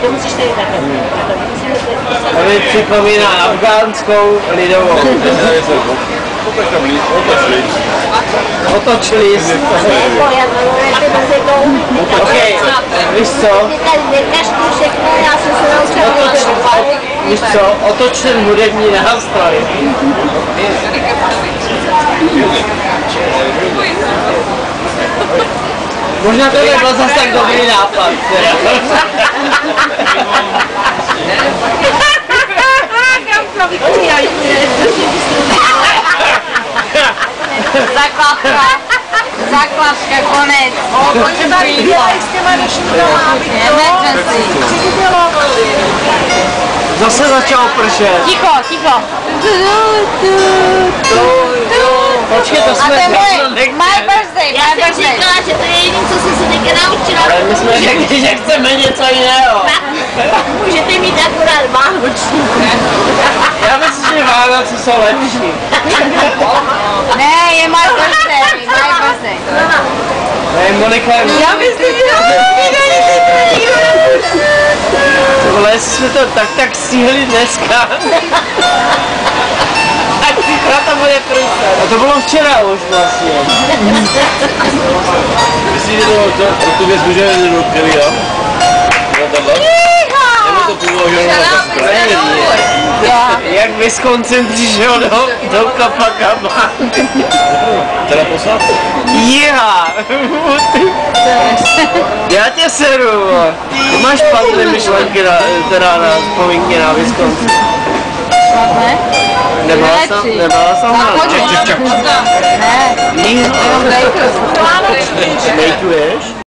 to musíš tady takhle. To mi připomíná afgánskou lidovou. Otoč list. Ok, víš co? Víš co? Otoč ten hudební nástroj. Možná to nebyl zase tak dobrý nápad. Zakladka, konec. Zase začalo pršet. Ticho, ticho. Počkej, to jsme my birthday, Já jsem říkala, že to je jediné, co jsem se teďka naučila. Ale my jsme řekli, že chceme něco jiného. Můžete mít akorát vánoční. Já myslím, že Vánoce jsou lepší. Ne, je my birthday, my birthday. Ne, Monika je... Já myslím, že Tohle jsme to tak stihli dneska. A to bude průsad. A to bylo včera už vlastně. Myslíte, že pro tu věc můžeme do Kyria? Nebo to původilo Jak Wisconsin přišel do Copacabana. Teda posádku? Jiha! Já tě seru. Ty máš špatné myšlenky na vzpomínky na Wisconsin. Špatné? Nebyla jsem na Ček. Ne, Jiha. jenom bejkuješ. Bejkuješ?